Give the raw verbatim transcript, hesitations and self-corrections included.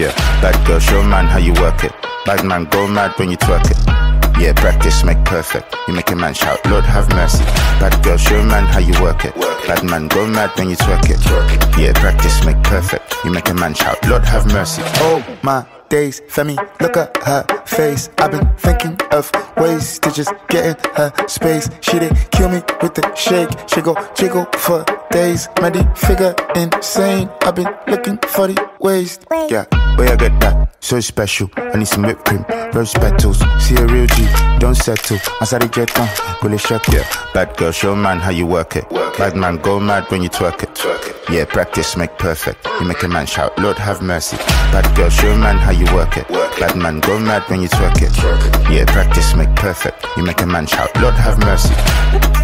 Yeah, bad girl, show man how you work it. Bad man, go mad when you twerk it. Yeah, practice make perfect. You make a man shout, Lord have mercy. Bad girl, show man how you work it. Bad man, go mad when you twerk it. Yeah, practice make perfect. You make a man shout, Lord have mercy. Oh my days, Femi, look at her face. I've been thinking of ways to just get in her space. She did kill me with the shake. She go jiggle for days. Muddy figure insane. I've been looking for the ways. Yeah, where I get that? So special. I need some whipped cream, rose petals. See a real G, don't settle. Inside the jet on, go le check. Yeah, bad girl, show man how you work it. Bad man, go mad when you twerk it. Yeah, practice make perfect. You make a man shout, Lord have mercy. Bad girl, show man how you work it. Bad man, go mad when you twerk it. Yeah, practice make perfect. You make a man shout, Lord have mercy.